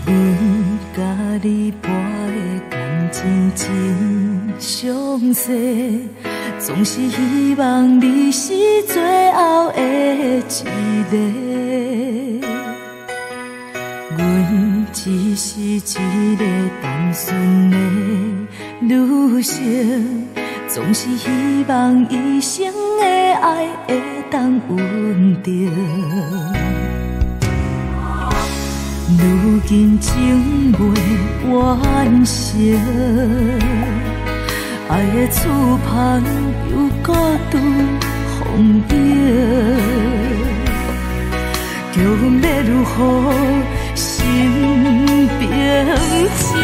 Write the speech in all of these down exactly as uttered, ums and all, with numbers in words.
阮甲你伴的感情真详细，总是希望你是最后的一个。阮只是一个单纯的女性，总是希望一生的爱会当稳定。如今情未完成，爱的厝旁又孤独风影，叫阮要如何心平静？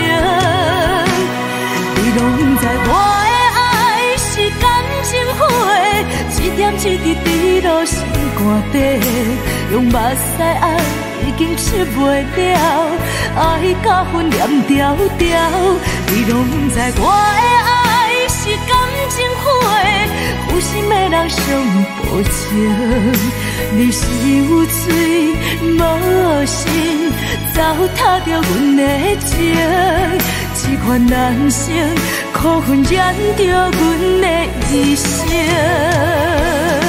你拢知我的爱是感情火，一点一滴滴落心肝底，用目屎爱。已经拭袂了，爱甲恨念条条。你拢知我的爱是感情火，有心的人伤无情。你是有嘴无心，糟蹋着阮的情。这款人生，苦恨染着阮的一生。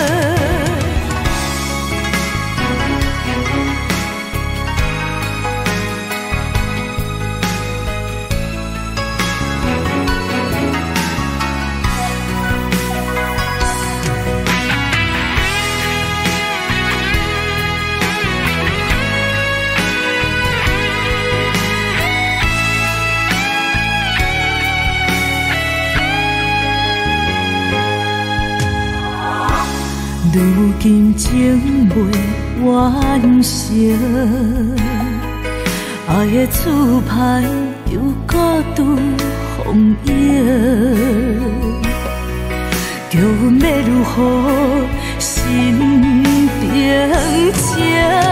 如今情未完成，爱的厝旁又孤独风影，叫阮要如何心平静？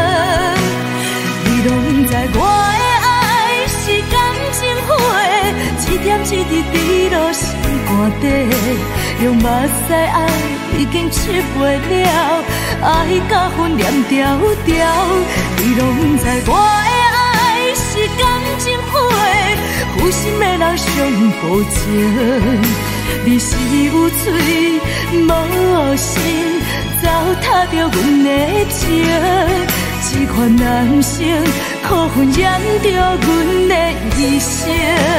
你拢知我的爱是感情火，一点一滴滴落心肝底，用目屎爱。已经拭袂了，爱甲恨念条条。你拢知我的爱是感情火，有心的人伤无情。你是有嘴无心，糟蹋着阮的情。这款人生，苦恨染着阮的一生。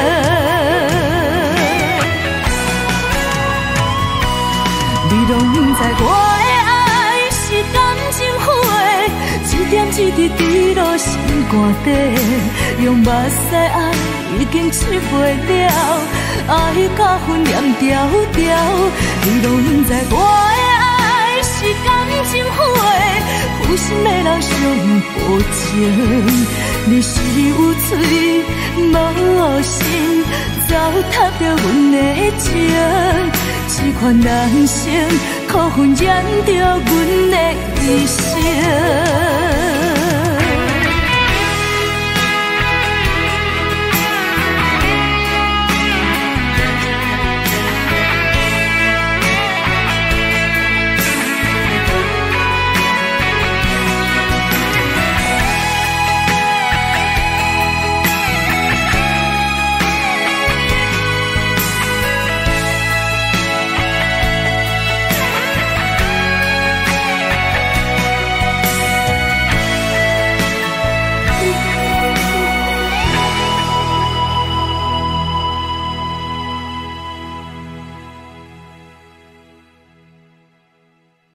你拢知我的爱是感情火，一点一滴滴落心肝底，用目屎爱已经拭袂了，爱甲恨念条条。你拢知我的爱是感情火，有心的人伤无情。你是有嘴无心，糟蹋着阮的情。这款人生，苦恨染着阮的一生。